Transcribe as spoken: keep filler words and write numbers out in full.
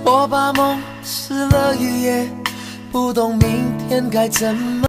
我把梦撕了一夜，不懂明天该怎么。